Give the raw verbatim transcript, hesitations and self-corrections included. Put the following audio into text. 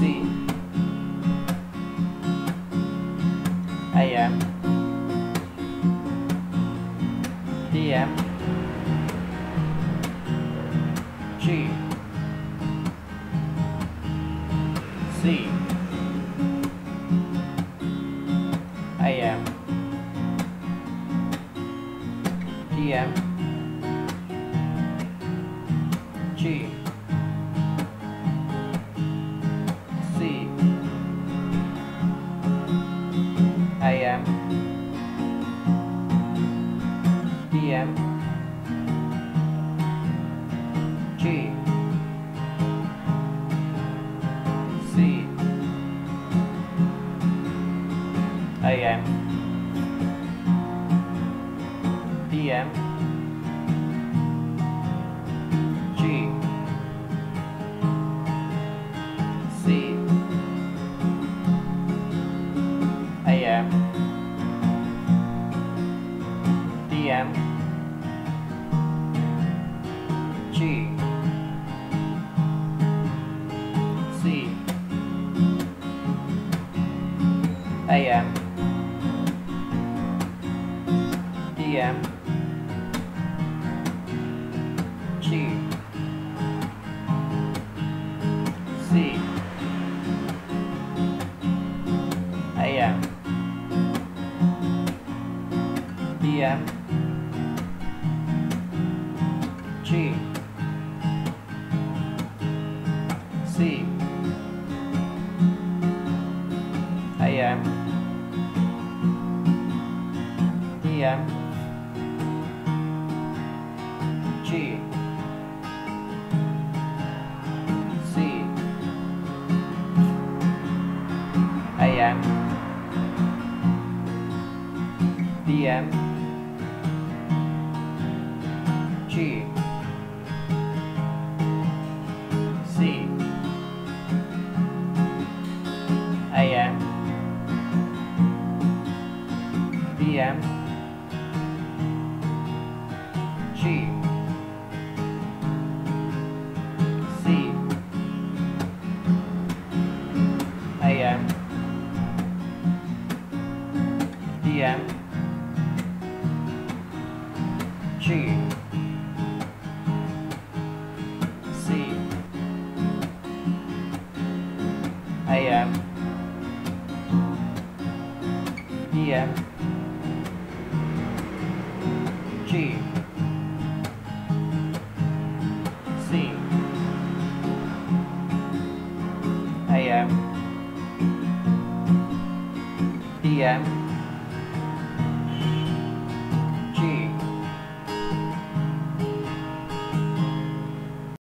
C, A M, D M, G, C, A M, D M, G, C, A M, D M, G, C, A M, D M, G, C, A M, D M, G, C, A M, D M, G, C, A M, D M, G, C, A M, D M, G, C, A M, D M, G, C, A M, D M, G, C, A M, D M, G, C, A M, D M, G, C, A M, D M,